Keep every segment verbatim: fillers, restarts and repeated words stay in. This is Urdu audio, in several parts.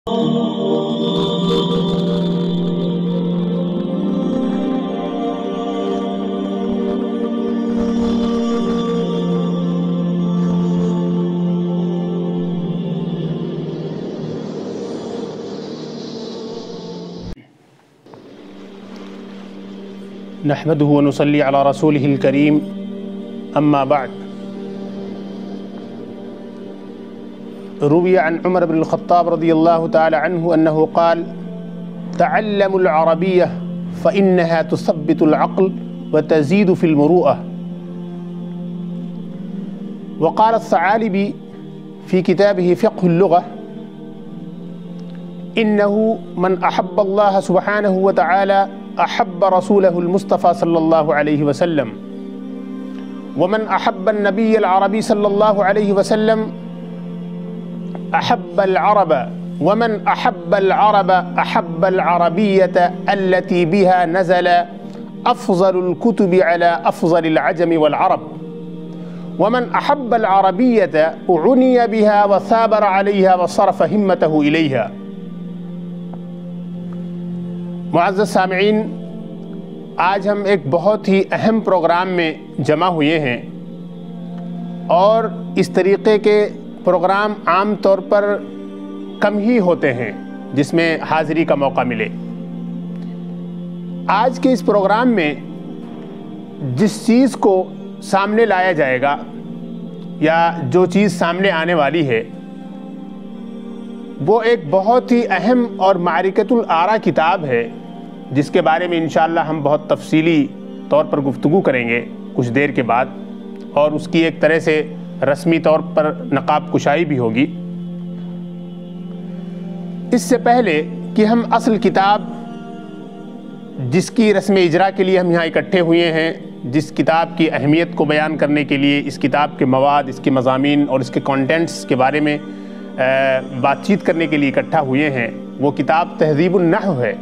نحمده ونصلي على رسوله الكريم أما بعد. روي عن عمر بن الخطاب رضي الله تعالى عنه أنه قال: تعلموا العربية فإنها تثبت العقل وتزيد في المروءة. وقال الثعالبي في كتابه فقه اللغة: إنه من أحب الله سبحانه وتعالى أحب رسوله المصطفى صلى الله عليه وسلم، ومن أحب النبي العربي صلى الله عليه وسلم أحب العرب، ومن أحب العرب أحب العربية التي بها نزل أفضل الكتب على أفضل العجم والعرب، ومن أحب العربية عني بها وثابر عليها وصرف همته إليها. معزز سامعین، آج ہم ایک بہت ہی اہم پروگرام میں جمع ہوئے ہیں، اور اس طریقے کے پروگرام عام طور پر کم ہی ہوتے ہیں جس میں حاضری کا موقع ملے۔ آج کے اس پروگرام میں جس چیز کو سامنے لایا جائے گا یا جو چیز سامنے آنے والی ہے وہ ایک بہت ہی اہم اور معرکۃ الآراء کتاب ہے، جس کے بارے میں انشاءاللہ ہم بہت تفصیلی طور پر گفتگو کریں گے کچھ دیر کے بعد، اور اس کی ایک طرح سے رسمی طور پر نقاب کشائی بھی ہوگی۔ اس سے پہلے کہ ہم اصل کتاب جس کی رسم اجرا کے لیے ہم یہاں اکٹھے ہوئے ہیں، جس کتاب کی اہمیت کو بیان کرنے کے لیے، اس کتاب کے مواد، اس کے مضامین اور اس کے کانٹینٹس کے بارے میں بات چیت کرنے کے لیے اکٹھا ہوئے ہیں، وہ کتاب تہذیب النحو ہے۔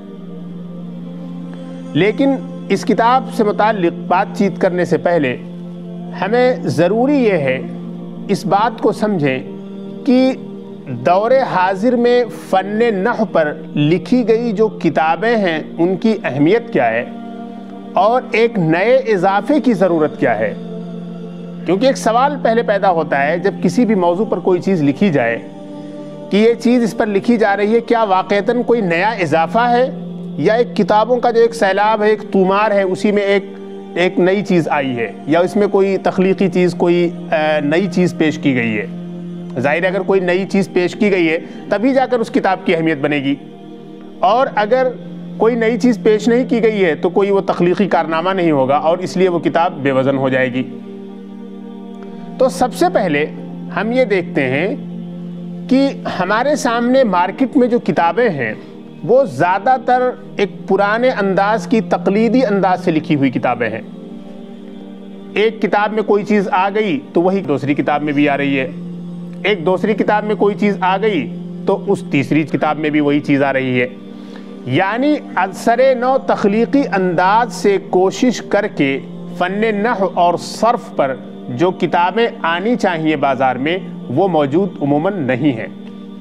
لیکن اس کتاب سے متعلق بات چیت کرنے سے پہلے ہمیں ضروری یہ ہے اس بات کو سمجھیں کہ دور حاضر میں فن نحو پر لکھی گئی جو کتابیں ہیں ان کی اہمیت کیا ہے اور ایک نئے اضافے کی ضرورت کیا ہے۔ کیونکہ ایک سوال پہلے پیدا ہوتا ہے جب کسی بھی موضوع پر کوئی چیز لکھی جائے کہ یہ چیز اس پر لکھی جا رہی ہے، کیا واقعتاً کوئی نیا اضافہ ہے، یا ایک کتابوں کا جو ایک سیلاب ہے، ایک تومار ہے، اسی میں ایک ایک نئی چیز آئی ہے، یا اس میں کوئی تخلیقی چیز، کوئی نئی چیز پیش کی گئی ہے۔ ظاہر ہے اگر کوئی نئی چیز پیش کی گئی ہے تبھی جا کر اس کتاب کی اہمیت بنے گی، اور اگر کوئی نئی چیز پیش نہیں کی گئی ہے تو کوئی وہ تخلیقی کارنامہ نہیں ہوگا، اور اس لیے وہ کتاب بے وزن ہو جائے گی۔ تو سب سے پہلے ہم یہ دیکھتے ہیں کہ ہمارے سامنے مارکیٹ میں جو کتابیں ہیں وہ زیادہ تر ایک پرانے انداز کی تقلیدی انداز سے لکھی ہوئی کتابیں ہیں۔ ایک کتاب میں کوئی چیز آ گئی تو وہی دوسری کتاب میں بھی آ رہی ہے، ایک دوسری کتاب میں کوئی چیز آ گئی تو اس تیسری کتاب میں بھی وہی چیز آ رہی ہے۔ یعنی اثر نو تخلیقی انداز سے کوشش کر کے فن نحو اور صرف پر جو کتابیں آنی چاہیے بازار میں وہ موجود عموماً نہیں ہیں۔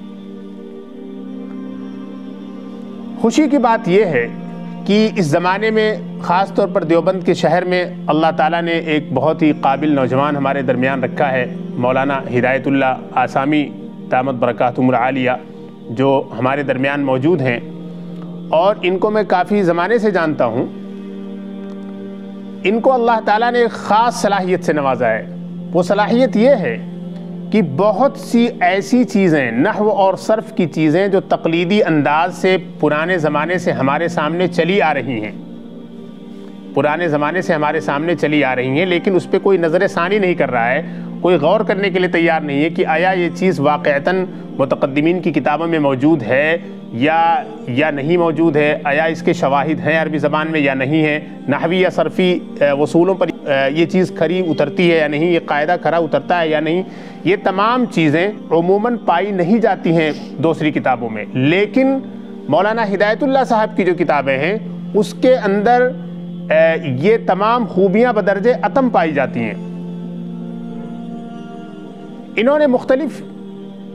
خوشی کی بات یہ ہے کہ اس زمانے میں خاص طور پر دیوبند کے شہر میں اللہ تعالیٰ نے ایک بہت ہی قابل نوجوان ہمارے درمیان رکھا ہے، مولانا ہدایت اللہ آسامی دامت برکاتہم العالیہ، جو ہمارے درمیان موجود ہیں، اور ان کو میں کافی زمانے سے جانتا ہوں۔ ان کو اللہ تعالیٰ نے ایک خاص صلاحیت سے نوازا ہے۔ وہ صلاحیت یہ ہے کہ بہت سی ایسی چیزیں، نحو اور صرف کی چیزیں جو تقلیدی انداز سے پرانے زمانے سے ہمارے سامنے چلی آ رہی ہیں پرانے زمانے سے ہمارے سامنے چلی آ رہی ہیں لیکن اس پہ کوئی نظر ثانی نہیں کر رہا ہے، کوئی غور کرنے کے لیے تیار نہیں ہے کہ آیا یہ چیز واقعتاً متقدمین کی کتابوں میں موجود ہے یا یا نہیں موجود ہے، آیا اس کے شواہد ہیں عربی زبان میں یا نہیں ہے، نحوی یا صرفی وصولوں پر یہ چیز کھری اترتی ہے یا نہیں، یہ قاعدہ کھرا اترتا ہے یا نہیں۔ یہ تمام چیزیں عموماً پائی نہیں جاتی ہیں دوسری کتابوں میں، لیکن مولانا ہدایت اللہ صاحب کی جو کتابیں ہیں اس کے اندر یہ تمام خوبیاں بدرجہ اتم پائی جاتی ہیں۔ انہوں نے مختلف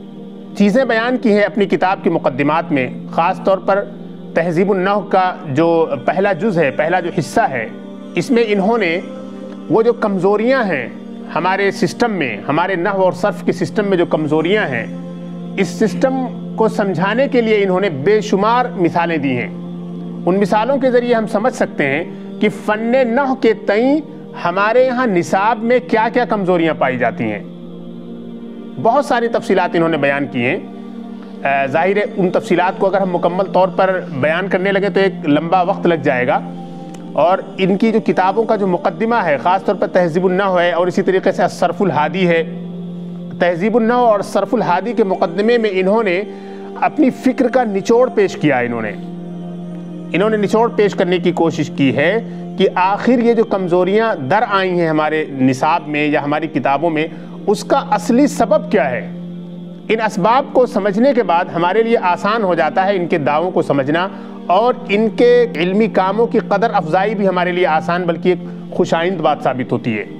چیزیں بیان کی ہیں اپنی کتاب کی مقدمات میں، خاص طور پر تہذیب النحو کا جو پہلا جز ہے، پہلا جو حصہ ہے، اس میں انہوں نے وہ جو کمزوریاں ہیں ہمارے سسٹم میں، ہمارے نحو اور صرف کے سسٹم میں جو کمزوریاں ہیں، اس سسٹم کو سمجھانے کے لیے انہوں نے بے شمار مثالیں دی ہیں۔ ان مثالوں کے ذریعے ہم سمجھ سکتے ہیں کہ فن نحو کے تئیں ہمارے یہاں نصاب میں کیا کیا کمزوریاں پائی جاتی ہیں۔ بہت ساری تفصیلات انہوں نے بیان کی ہیں۔ ظاہر ہے ان تفصیلات کو اگر ہم مکمل طور پر بیان کرنے لگے تو ایک لمبا وقت لگ جائے گا، اور ان کی جو کتابوں کا جو مقدمہ ہے، خاص طور پر تہذیب النحو ہے اور اسی طریقے سے الصرف الہادی ہے۔ تہذیب النحو اور صرف الہادی کے مقدمے میں انہوں نے اپنی فکر کا نچوڑ پیش کیا۔ انہوں نے انہوں نے نچوڑ پیش کرنے کی کوشش کی ہے کہ آخر یہ جو کمزوریاں در آئی ہیں ہمارے نصاب میں یا ہماری کتابوں میں، اس کا اصلی سبب کیا ہے۔ ان اسباب کو سمجھنے کے بعد ہمارے لیے آسان ہو جاتا ہے ان کے دعووں کو سمجھنا، اور ان کے علمی کاموں کی قدر افزائی بھی ہمارے لیے آسان بلکہ ایک خوش آئند بات ثابت ہوتی ہے۔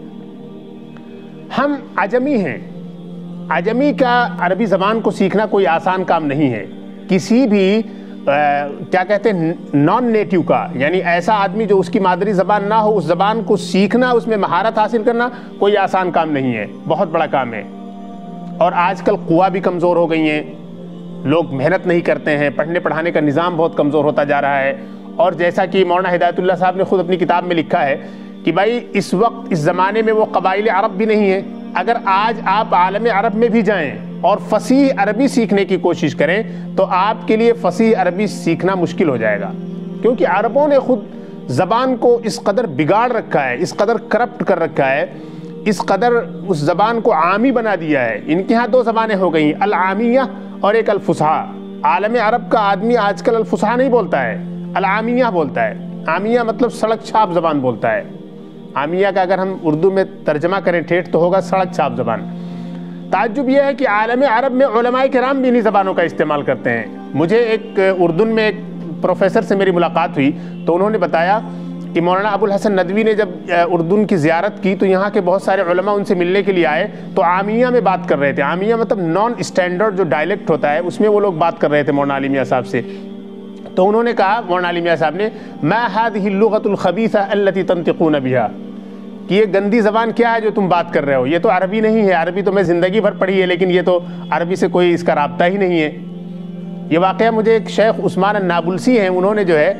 ہم عجمی ہیں، عجمی کا عربی زبان کو سیکھنا کوئی آسان کام نہیں ہے۔ کسی بھی کیا کہتے ہیں نان نیٹیو کا، یعنی ایسا آدمی جو اس کی مادری زبان نہ ہو، اس زبان کو سیکھنا، اس میں مہارت حاصل کرنا کوئی آسان کام نہیں ہے، بہت بڑا کام ہے۔ اور آج کل قوا بھی کمزور ہو گئی ہیں، لوگ محنت نہیں کرتے ہیں، پڑھنے پڑھانے کا نظام بہت کمزور ہوتا جا رہا ہے۔ اور جیسا کہ مولانا ہدایت اللہ صاحب نے خود اپنی کتاب میں لکھا ہے کہ بھائی اس وقت اس زمانے میں وہ قبائل عرب بھی نہیں ہیں۔ اگر آج آپ عالم عرب میں بھی جائیں اور فصیح عربی سیکھنے کی کوشش کریں تو آپ کے لیے فصیح عربی سیکھنا مشکل ہو جائے گا، کیونکہ عربوں نے خود زبان کو اس قدر بگاڑ رکھا ہے، اس قدر کرپٹ کر رکھا ہے، اس قدر اس زبان کو عامی بنا دیا ہے۔ ان کے ہاں دو زبانیں ہو گئی، العامیہ اور ایک الفصحیٰ۔ عالم عرب کا آدمی آج کل الفصحیٰ نہیں بولتا ہے، العامیہ بولتا ہے۔ عامیہ مطلب سڑک چھاپ زبان بولتا ہے۔ عامیہ کا اگر ہم اردو میں ترجمہ کریں ٹھیٹ تو ہوگا سڑک چھاپ زبان۔ تعجب یہ ہے کہ عالم عرب میں علماء کرام بھی انہی زبانوں کا استعمال کرتے ہیں۔ مجھے ایک اردن میں ایک پروفیسر سے میری ملاقات ہوئی تو انہوں نے بتایا کہ مولانا ابو الحسن ندوی نے جب اردن کی زیارت کی تو یہاں کے بہت سارے علماء ان سے ملنے کے لیے آئے تو عامیہ میں بات کر رہے تھے۔ عامیہ مطلب نان اسٹینڈرڈ جو ڈائلیکٹ ہوتا ہے اس میں وہ لوگ بات کر رہے تھے مولانا علی میاں صاحب سے۔ تو انہوں نے کہا مولانا علی میاں صاحب نے ما هذه اللغة الخبيثة التي تنطقون بها، کہ یہ گندی زبان کیا ہے جو تم بات کر رہے ہو، یہ تو عربی نہیں ہے، عربی تو میں زندگی بھر پڑھی ہے لیکن یہ تو عربی سے کوئی اس کا رابطہ ہی نہیں ہے۔ یہ واقعہ مجھے ایک شیخ عثمان النابلسی ہیں، انہوں نے جو ہے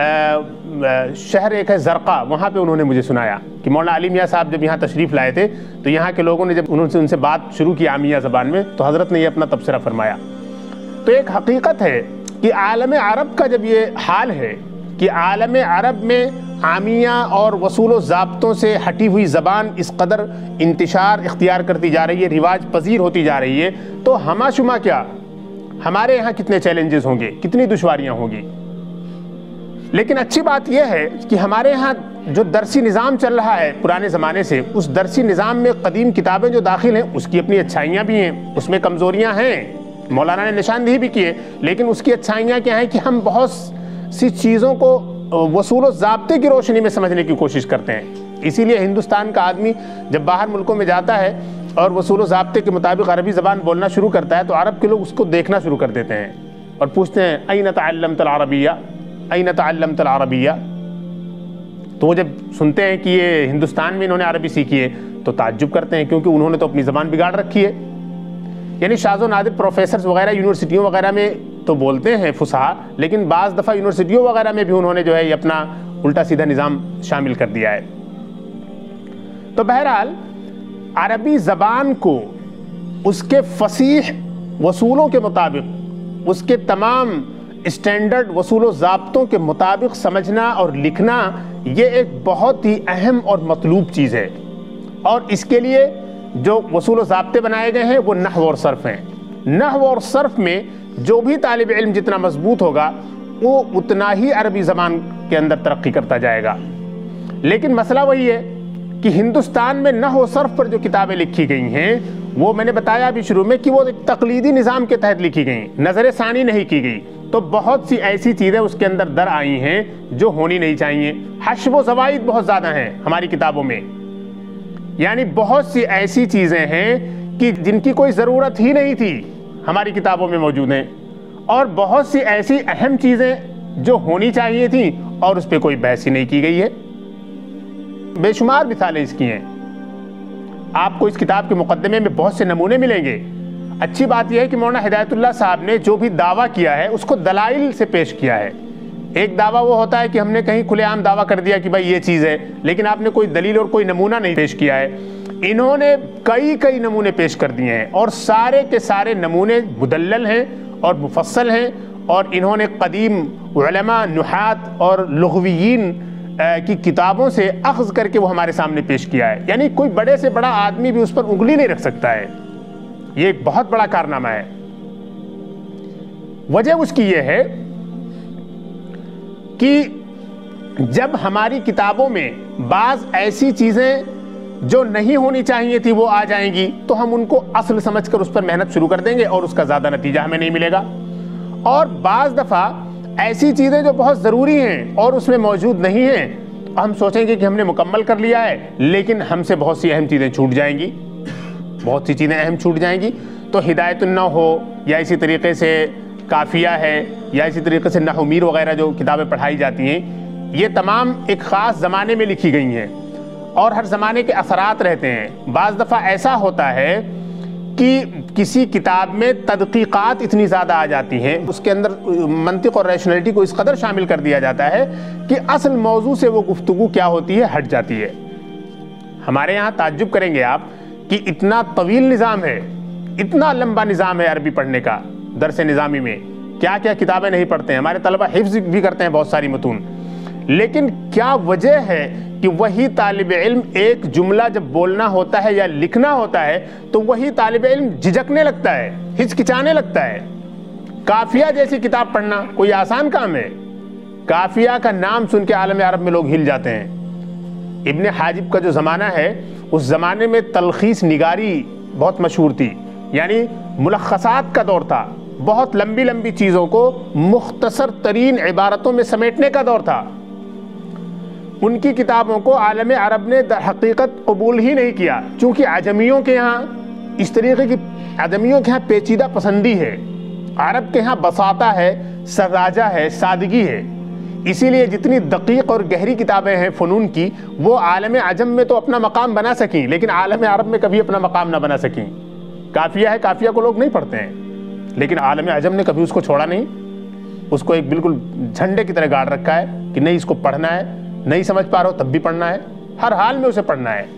شہر ایک ہے زرقا، وہاں پہ انہوں نے مجھے سنایا کہ مولانا علی میاں صاحب جب یہاں تشریف لائے تھے تو یہاں کے لوگوں نے جب انہوں سے ان سے بات شروع کی عامیہ زبان میں تو حضرت نے یہ اپنا تبصرہ فرمایا۔ تو ایک حقیقت ہے کہ عالم عرب کا جب یہ حال ہے کہ عالم عرب میں عامیہ اور وصول و ضابطوں سے ہٹی ہوئی زبان اس قدر انتشار اختیار کرتی جا رہی ہے، رواج پذیر ہوتی جا رہی ہے، تو ہمہ شمہ کیا ہمارے یہاں کتنے چیلنجز ہوں گے، کتنی دشواریاں ہوں گی۔ لیکن اچھی بات یہ ہے کہ ہمارے ہاں جو درسی نظام چل رہا ہے پرانے زمانے سے، اس درسی نظام میں قدیم کتابیں جو داخل ہیں اس کی اپنی اچھائیاں بھی ہیں، اس میں کمزوریاں ہیں، مولانا نے نشاندہی بھی کی ہے، لیکن اس کی اچھائیاں کیا ہیں کہ ہم بہت سی چیزوں کو وصول و ضابطے کی روشنی میں سمجھنے کی کوشش کرتے ہیں۔ اسی لیے ہندوستان کا آدمی جب باہر ملکوں میں جاتا ہے اور وصول و ضابطے کے مطابق عربی زبان بولنا شروع کرتا ہے تو عرب کے لوگ اس کو دیکھنا شروع کر دیتے ہیں اور پوچھتے ہیں این تعلمت العربیہ این تعلمت العربیہ۔ تو وہ جب سنتے ہیں کہ یہ ہندوستان میں انہوں نے عربی سیکھی ہے تو تعجب کرتے ہیں، کیونکہ انہوں نے تو اپنی زبان بگاڑ رکھی ہے۔ یعنی شاذ و نادر پروفیسرز وغیرہ یونیورسٹیوں وغیرہ میں تو بولتے ہیں فصحا، لیکن بعض دفعہ یونیورسٹیوں وغیرہ میں بھی انہوں نے جو ہے یہ اپنا الٹا سیدھا نظام شامل کر دیا ہے۔ تو بہرحال عربی زبان کو اس کے فصیح وصولوں کے مطابق، اس کے تمام اسٹینڈرڈ وصول و ضابطوں کے مطابق سمجھنا اور لکھنا یہ ایک بہت ہی اہم اور مطلوب چیز ہے، اور اس کے لیے جو وصول و ضابطے بنائے گئے ہیں وہ نحو اور صرف ہیں۔ نحو اور صرف میں جو بھی طالب علم جتنا مضبوط ہوگا وہ اتنا ہی عربی زبان کے اندر ترقی کرتا جائے گا۔ لیکن مسئلہ وہی ہے کہ ہندوستان میں نحو و صرف پر جو کتابیں لکھی گئی ہیں وہ میں نے بتایا بھی شروع میں کہ وہ ایک تقلیدی نظام کے تحت لکھی گئیں، نظر ثانی نہیں کی گئی، تو بہت سی ایسی چیزیں اس کے اندر در آئی ہیں جو ہونی نہیں چاہیے۔ حشو و زوائد بہت زیادہ ہیں ہماری کتابوں میں، یعنی بہت سی ایسی چیزیں ہیں کہ جن کی کوئی ضرورت ہی نہیں تھی، ہماری کتابوں میں موجود ہیں، اور بہت سی ایسی اہم چیزیں جو ہونی چاہیے تھیں اور اس پہ کوئی بحث ہی نہیں کی گئی ہے۔ بے شمار مثالیں اس کی ہیں، آپ کو اس کتاب کے مقدمے میں بہت سے نمونے ملیں گے۔ اچھی بات یہ ہے کہ مولانا ہدایت اللہ صاحب نے جو بھی دعویٰ کیا ہے اس کو دلائل سے پیش کیا ہے۔ ایک دعویٰ وہ ہوتا ہے کہ ہم نے کہیں کھلے عام دعویٰ کر دیا کہ بھائی یہ چیز ہے، لیکن آپ نے کوئی دلیل اور کوئی نمونہ نہیں پیش کیا ہے۔ انہوں نے کئی کئی نمونے پیش کر دیے ہیں، اور سارے کے سارے نمونے مدلل ہیں اور مفصل ہیں، اور انہوں نے قدیم علماء، نحات اور لغویین کی کتابوں سے اخذ کر کے وہ ہمارے سامنے پیش کیا ہے۔ یعنی کوئی بڑے سے بڑا آدمی بھی اس پر انگلی نہیں رکھ سکتا ہے۔ یہ ایک بہت بڑا کارنامہ ہے۔ وجہ اس کی یہ ہے کہ جب ہماری کتابوں میں بعض ایسی چیزیں جو نہیں ہونی چاہیے تھی وہ آ جائیں گی تو ہم ان کو اصل سمجھ کر اس پر محنت شروع کر دیں گے اور اس کا زیادہ نتیجہ ہمیں نہیں ملے گا۔ اور بعض دفعہ ایسی چیزیں جو بہت ضروری ہیں اور اس میں موجود نہیں ہیں، ہم سوچیں گے کہ ہم نے مکمل کر لیا ہے، لیکن ہم سے بہت سی اہم چیزیں چھوٹ جائیں گی، بہت سی چیزیں اہم چھوٹ جائیں گی۔ تو ہدایت النحو ہو، یا اسی طریقے سے کافیہ ہے، یا اسی طریقے سے نحو میر وغیرہ جو کتابیں پڑھائی جاتی ہیں، یہ تمام ایک خاص زمانے میں لکھی گئی ہیں، اور ہر زمانے کے اثرات رہتے ہیں۔ بعض دفعہ ایسا ہوتا ہے کہ کسی کتاب میں تدقیقات اتنی زیادہ آ جاتی ہیں، اس کے اندر منطق اور ریشنلٹی کو اس قدر شامل کر دیا جاتا ہے کہ اصل موضوع سے وہ گفتگو کیا ہوتی ہے ہٹ جاتی ہے۔ ہمارے یہاں تعجب کریں گے آپ کہ اتنا طویل نظام ہے، اتنا لمبا نظام ہے عربی پڑھنے کا، درس نظامی میں کیا کیا کتابیں نہیں پڑھتے ہیں، ہمارے طلبہ حفظ بھی کرتے ہیں بہت ساری متون، لیکن کیا وجہ ہے کہ وہی طالب علم ایک جملہ جب بولنا ہوتا ہے یا لکھنا ہوتا ہے تو وہی طالب علم جھجکنے لگتا ہے، ہچکچانے لگتا ہے۔ کافیہ جیسی کتاب پڑھنا کوئی آسان کام ہے؟ کافیہ کا نام سن کے عالم عرب میں لوگ ہل جاتے ہیں۔ ابن حاجب کا جو زمانہ ہے، اس زمانے میں تلخیص نگاری بہت مشہور تھی، یعنی ملخصات کا دور تھا، بہت لمبی لمبی چیزوں کو مختصر ترین عبارتوں میں سمیٹنے کا دور تھا۔ ان کی کتابوں کو عالم عرب نے در حقیقت قبول ہی نہیں کیا، چونکہ عجمیوں کے یہاں اس طریقے کی عجمیوں کے یہاں پیچیدہ پسندی ہے، عرب کے یہاں بساطہ ہے، سذاجہ ہے، سادگی ہے۔ اسی لیے جتنی دقیق اور گہری کتابیں ہیں فنون کی، وہ عالم عجم میں تو اپنا مقام بنا سکیں، لیکن عالم عرب میں کبھی اپنا مقام نہ بنا سکیں۔ کافیہ ہے، کافیہ کو لوگ نہیں پڑھتے ہیں، لیکن عالم عجم نے کبھی اس کو چھوڑا نہیں، اس کو ایک بالکل جھنڈے کی طرح گاڑ رکھا ہے کہ نہیں، اس کو پڑھنا ہے، نہیں سمجھ پا رہا ہو تب بھی پڑھنا ہے، ہر حال میں اسے پڑھنا ہے۔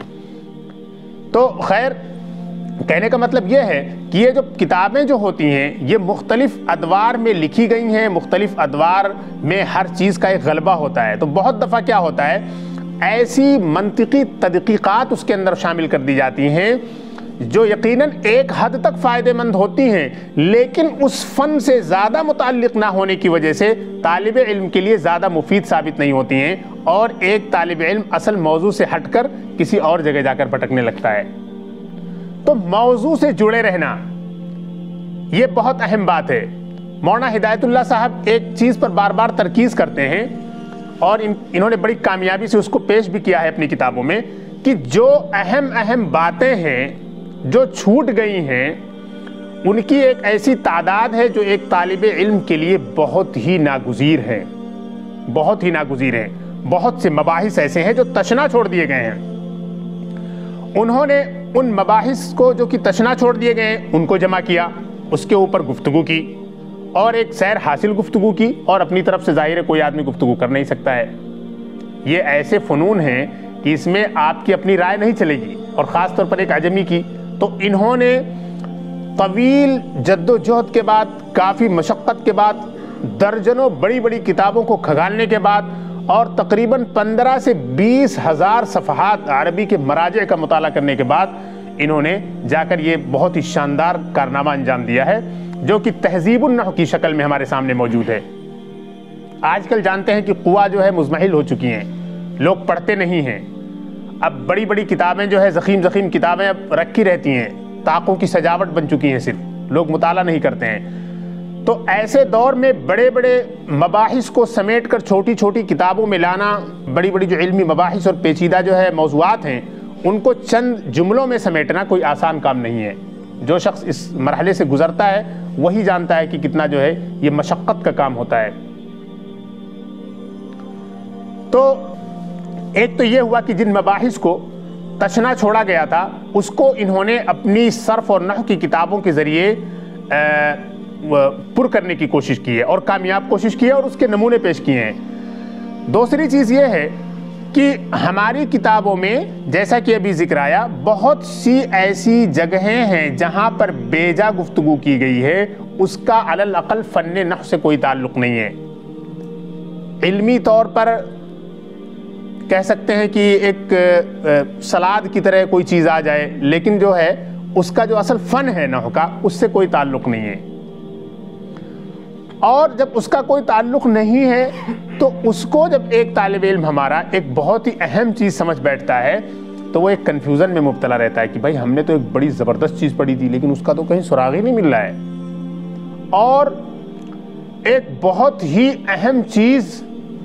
تو خیر، کہنے کا مطلب یہ ہے کہ یہ جو کتابیں جو ہوتی ہیں یہ مختلف ادوار میں لکھی گئی ہیں، مختلف ادوار میں ہر چیز کا ایک غلبہ ہوتا ہے۔ تو بہت دفعہ کیا ہوتا ہے، ایسی منطقی تدقیقات اس کے اندر شامل کر دی جاتی ہیں جو یقیناً ایک حد تک فائدہ مند ہوتی ہیں، لیکن اس فن سے زیادہ متعلق نہ ہونے کی وجہ سے طالب علم کے لیے زیادہ مفید ثابت نہیں ہوتی ہیں، اور ایک طالب علم اصل موضوع سے ہٹ کر کسی اور جگہ جا کر بھٹکنے لگتا ہے۔ تو موضوع سے جڑے رہنا یہ بہت اہم بات ہے۔ مولانا ہدایت اللہ صاحب ایک چیز پر بار بار ترکیز کرتے ہیں، اور انہوں نے بڑی کامیابی سے اس کو پیش بھی کیا ہے اپنی کتابوں میں، کہ جو اہم اہم باتیں ہیں جو چھوٹ گئی ہیں ان کی ایک ایسی تعداد ہے جو ایک طالب علم کے لیے بہت ہی ناگزیر ہے، بہت ہی ناگزیر ہے۔ بہت سے مباحث ایسے ہیں جو تشنا چھوڑ دیے گئے ہیں۔ انہوں نے ان مباحث کو جو کہ تشنا چھوڑ دیے گئے ہیں ان کو جمع کیا، اس کے اوپر گفتگو کی، اور ایک سیر حاصل گفتگو کی، اور اپنی طرف سے ظاہر ہے کوئی آدمی گفتگو کر نہیں سکتا ہے۔ یہ ایسے فنون ہیں کہ اس میں آپ کی اپنی رائے نہیں چلے گی، اور خاص طور پر ایک عجمی کی۔ تو انہوں نے طویل جد و جہد کے بعد، کافی مشقت کے بعد، درجنوں بڑی بڑی کتابوں کو کھنگالنے کے بعد، اور تقریباً پندرہ سے بیس ہزار صفحات عربی کے مراجع کا مطالعہ کرنے کے بعد انہوں نے جا کر یہ بہت ہی شاندار کارنامہ انجام دیا ہے، جو کہ تہذیب النحو کی شکل میں ہمارے سامنے موجود ہے۔ آج کل جانتے ہیں کہ قوا جو ہے مزمحل ہو چکی ہیں، لوگ پڑھتے نہیں ہیں۔ اب بڑی بڑی کتابیں جو ہے، زخیم زخیم کتابیں اب رکھی رہتی ہیں، طاقوں کی سجاوٹ بن چکی ہیں، صرف لوگ مطالعہ نہیں کرتے ہیں۔ تو ایسے دور میں بڑے بڑے مباحث کو سمیٹ کر چھوٹی چھوٹی کتابوں میں لانا، بڑی بڑی جو علمی مباحث اور پیچیدہ جو ہے موضوعات ہیں ان کو چند جملوں میں سمیٹنا کوئی آسان کام نہیں ہے۔ جو شخص اس مرحلے سے گزرتا ہے وہی جانتا ہے کہ کتنا جو ہے یہ مشقت کا کام ہوتا ہے۔ تو ایک تو یہ ہوا کہ جن مباحث کو تشنا چھوڑا گیا تھا اس کو انہوں نے اپنی صرف اور نحو کی کتابوں کے ذریعے پر کرنے کی کوشش کی ہے اور کامیاب کوشش کی ہے اور اس کے نمونے پیش کیے ہیں۔ دوسری چیز یہ ہے کہ ہماری کتابوں میں جیسا کہ ابھی ذکر آیا بہت سی ایسی جگہیں ہیں جہاں پر بیجا گفتگو کی گئی ہے، اس کا علی الاقل فن نحو سے کوئی تعلق نہیں ہے۔ علمی طور پر کہہ سکتے ہیں کہ ایک سلاد کی طرح کوئی چیز آ جائے، لیکن جو ہے اس کا جو اصل فن ہے نحو کا اس سے کوئی تعلق نہیں ہے، اور جب اس کا کوئی تعلق نہیں ہے تو اس کو جب ایک طالب علم ہمارا ایک بہت ہی اہم چیز سمجھ بیٹھتا ہے تو وہ ایک کنفیوژن میں مبتلا رہتا ہے کہ بھائی ہم نے تو ایک بڑی زبردست چیز پڑھی تھی لیکن اس کا تو کہیں سراغ ہی نہیں مل رہا ہے، اور ایک بہت ہی اہم چیز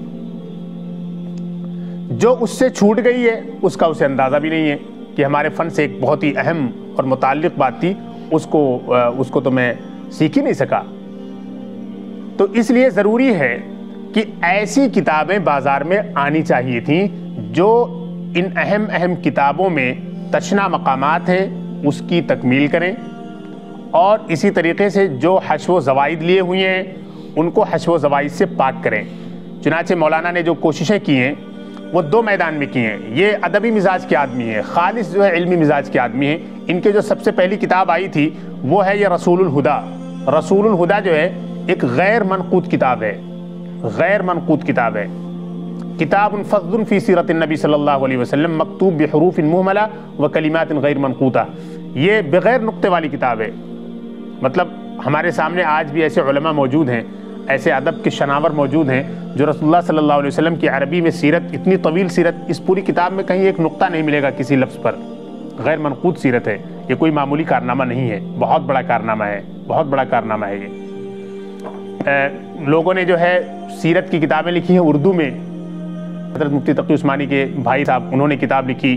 جو اس سے چھوٹ گئی ہے اس کا اسے اندازہ بھی نہیں ہے کہ ہمارے فن سے ایک بہت ہی اہم اور متعلق بات تھی، اس کو اس کو تو میں سیکھ ہی نہیں سکا۔ تو اس لیے ضروری ہے کہ ایسی کتابیں بازار میں آنی چاہیے تھیں جو ان اہم اہم کتابوں میں تشنا مقامات ہیں اس کی تکمیل کریں، اور اسی طریقے سے جو حشو و زوائد لیے ہوئے ہیں ان کو حشو و زوائد سے پاک کریں۔ چنانچہ مولانا نے جو کوششیں کی ہیں وہ دو میدان میں کی ہیں۔ یہ ادبی مزاج کے آدمی ہیں، خالص جو ہے علمی مزاج کے آدمی ہیں۔ ان کے جو سب سے پہلی کتاب آئی تھی وہ ہے یہ رسول الہدا۔ رسول الہدا جو ہے ایک غیر منقوط کتاب ہے، غیر منقوط کتاب ہے۔ کتاب فضل فی سیرت النبی صلی اللہ علیہ وسلم مکتوب بحروف مہملہ و کلمات غیر منقوطہ۔ یہ بغیر نقطے والی کتاب ہے، مطلب ہمارے سامنے آج بھی ایسے علماء موجود ہیں، ایسے ادب کے شناور موجود ہیں جو رسول اللہ صلی اللہ علیہ وسلم کی عربی میں سیرت، اتنی طویل سیرت، اس پوری کتاب میں کہیں ایک نقطہ نہیں ملے گا کسی لفظ پر، غیر منقوط سیرت ہے۔ یہ کوئی معمولی کارنامہ نہیں ہے، بہت بڑا کارنامہ ہے، بہت بڑا کارنامہ ہے یہ۔ لوگوں نے جو ہے سیرت کی کتابیں لکھی ہیں اردو میں، حضرت مفتی تقی عثمانی کے بھائی صاحب انہوں نے کتاب لکھی،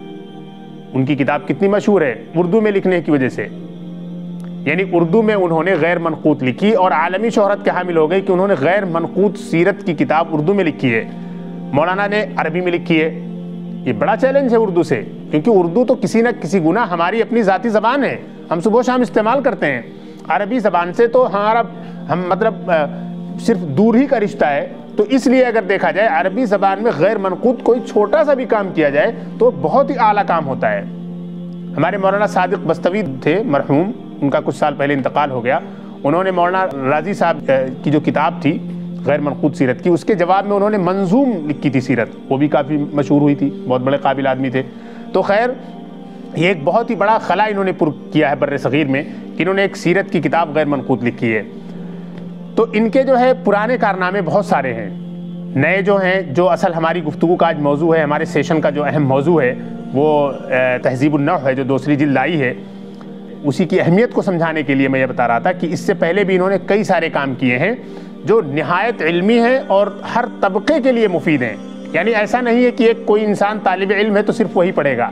ان کی کتاب کتنی مشہور ہے اردو میں لکھنے کی وجہ سے، یعنی اردو میں انہوں نے غیر منقوط لکھی اور عالمی شہرت کے حامل ہو گئی کہ انہوں نے غیر منقوط سیرت کی کتاب اردو میں لکھی ہے۔ مولانا نے عربی میں لکھی ہے۔ یہ بڑا چیلنج ہے اردو سے، کیونکہ اردو تو کسی نہ کسی گناہ ہماری اپنی ذاتی زبان ہے، ہم صبح شام استعمال کرتے ہیں۔ عربی زبان سے تو ہمارا ہم مطلب صرف دور ہی کا رشتہ ہے، تو اس لیے اگر دیکھا جائے عربی زبان میں غیر منقوط کوئی چھوٹا سا بھی کام کیا جائے تو بہت ہی اعلیٰ کام ہوتا ہے۔ ہمارے مولانا صادق بستوی تھے مرحوم، ان کا کچھ سال پہلے انتقال ہو گیا، انہوں نے مولانا راضی صاحب کی جو کتاب تھی غیر منقوط سیرت کی، اس کے جواب میں انہوں نے منظوم لکھی تھی سیرت، وہ بھی کافی مشہور ہوئی تھی، بہت بڑے قابل آدمی تھے۔ تو خیر یہ ایک بہت ہی بڑا خلا انہوں نے پر کیا ہے بر صغیر میں کہ انہوں نے ایک سیرت کی کتاب غیر منقوط لکھی ہے۔ تو ان کے جو ہے پرانے کارنامے بہت سارے ہیں، نئے جو ہیں، جو اصل ہماری گفتگو کا آج موضوع ہے، ہمارے سیشن کا جو اہم موضوع ہے وہ تہذیب النحو ہے جو دوسری جلد آئی ہے، اسی کی اہمیت کو سمجھانے کے لیے میں یہ بتا رہا تھا کہ اس سے پہلے بھی انہوں نے کئی سارے کام کیے ہیں جو نہایت علمی ہیں اور ہر طبقے کے لیے مفید ہیں۔ یعنی ایسا نہیں ہے کہ ایک کوئی انسان طالب علم ہے تو صرف وہی پڑھے گا۔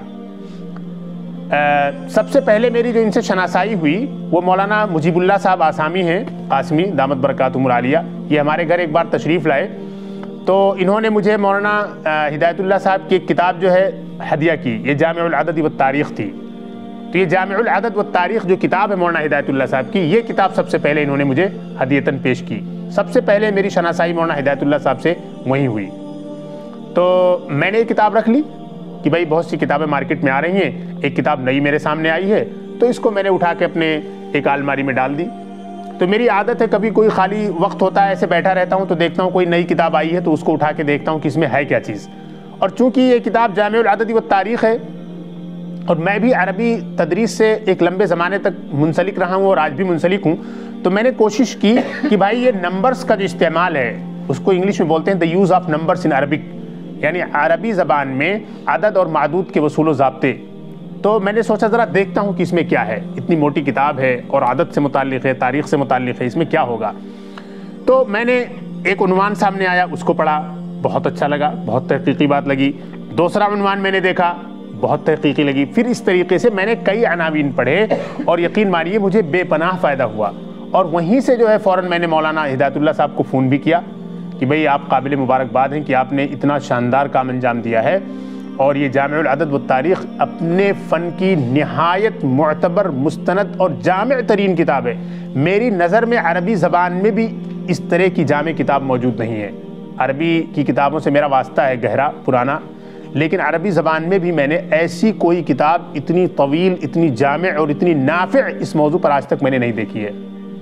سب سے پہلے میری جو ان سے شناسائی ہوئی وہ مولانا مجیب اللہ صاحب آسامی ہیں، قاسمی دامت برکاتہم العالیہ۔ یہ ہمارے گھر ایک بار تشریف لائے تو انہوں نے مجھے مولانا ہدایت اللہ صاحب کی ایک کتاب جو ہے ہدیہ کی، یہ جامع العدد والتاریخ تھی۔ تو یہ جامع العدد والتاریخ جو کتاب ہے مولانا ہدایت اللہ صاحب کی، یہ کتاب سب سے پہلے انہوں نے مجھے ہدیتاً پیش کی۔ سب سے پہلے میری شناسائی مولانا ہدایت اللہ صاحب سے وہیں ہوئی۔ تو میں نے یہ کتاب رکھ لی کہ بھائی بہت سی کتابیں مارکیٹ میں آ رہی ہیں، ایک کتاب نئی میرے سامنے آئی ہے تو اس کو میں نے اٹھا کے اپنے ایک الماری میں ڈال دی۔ تو میری عادت ہے کبھی کوئی خالی وقت ہوتا ہے ایسے بیٹھا رہتا ہوں تو دیکھتا ہوں کوئی نئی کتاب آئی ہے تو اس کو اٹھا کے دیکھتا ہوں کہ اس میں ہے کیا چیز۔ اور چونکہ یہ کتاب جامع العدد والتاریخ ہے اور میں بھی عربی تدریس سے ایک لمبے زمانے تک منسلک رہا ہوں اور آج بھی منسلک ہوں، تو میں نے کوشش کی کہ بھائی یہ نمبرز کا جو استعمال ہے اس کو انگلش میں بولتے ہیں the use of numbers in Arabic، یعنی عربی زبان میں عدد اور معدود کے اصول و ضابطے۔ تو میں نے سوچا ذرا دیکھتا ہوں کہ اس میں کیا ہے، اتنی موٹی کتاب ہے اور عدد سے متعلق ہے، تاریخ سے متعلق ہے، اس میں کیا ہوگا۔ تو میں نے ایک عنوان سامنے آیا، اس کو پڑھا، بہت اچھا لگا، بہت تحقیقی بات لگی۔ دوسرا عنوان میں نے دیکھا، بہت تحقیقی لگی. پھر اس طریقے سے میں نے کئی عناوین پڑھے اور یقین مانیے مجھے بے پناہ فائدہ ہوا. اور وہیں سے جو ہے فوراً میں نے مولانا ہدایت اللہ صاحب کو فون بھی کیا کہ بھئی آپ قابل مبارکباد ہیں کہ آپ نے اتنا شاندار کام انجام دیا ہے، اور یہ جامع العدد والتاریخ اپنے فن کی نہایت معتبر، مستند اور جامع ترین کتاب ہے. میری نظر میں عربی زبان میں بھی اس طرح کی جامع کتاب موجود نہیں ہے. عربی کی کتابوں سے میرا واسطہ ہے گہرا پرانا، لیکن عربی زبان میں بھی میں نے ایسی کوئی کتاب اتنی طویل، اتنی جامع اور اتنی نافع اس موضوع پر آج تک میں نے نہیں دیکھی ہے.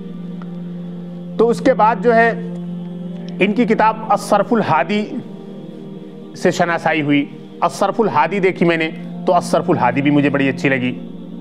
تو اس کے بعد جو ہے ان کی کتاب الصرف الحادی سے شناسائی ہوئی. الصرف الحادی دیکھی میں نے تو الصرف الحادی بھی مجھے بڑی اچھی لگی.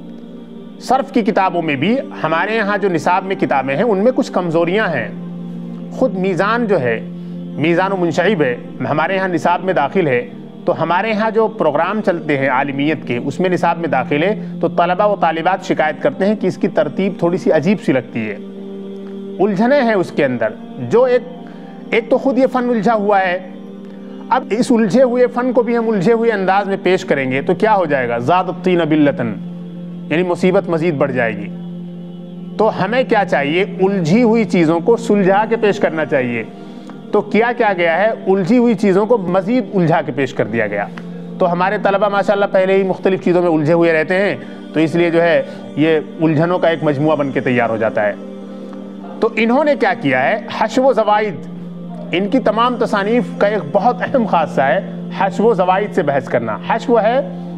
صرف کی کتابوں میں بھی ہمارے یہاں جو نصاب میں کتابیں ہیں ان میں کچھ کمزوریاں ہیں. خود میزان جو ہے، میزان و منشعب ہے، ہمارے یہاں نصاب میں داخل ہے. تو ہمارے ہاں جو پروگرام چلتے ہیں عالمیت کے، اس میں نصاب میں داخل ہے تو طلبہ و طالبات شکایت کرتے ہیں کہ اس کی ترتیب تھوڑی سی عجیب سی لگتی ہے، الجھنیں ہیں اس کے اندر. جو ایک ایک تو خود یہ فن الجھا ہوا ہے، اب اس الجھے ہوئے فن کو بھی ہم الجھے ہوئے انداز میں پیش کریں گے تو کیا ہو جائے گا؟ زاد الطین بلتن، یعنی مصیبت مزید بڑھ جائے گی. تو ہمیں کیا چاہیے؟ الجھی ہوئی چیزوں کو سلجھا کے پیش کرنا چاہیے. تو کیا کیا گیا ہے؟ الجھی ہوئی چیزوں کو مزید الجھا کے پیش کر دیا گیا. تو ہمارے طلبہ ماشاءاللہ پہلے ہی مختلف چیزوں میں الجھے ہوئے رہتے ہیں، تو اس لیے جو ہے یہ الجھنوں کا ایک مجموعہ بن کے تیار ہو جاتا ہے. تو انہوں نے کیا کیا ہے؟ حشو و زوائد، ان کی تمام تصانیف کا ایک بہت اہم خاصہ ہے حشو و زوائد سے بحث کرنا. حشو ہے،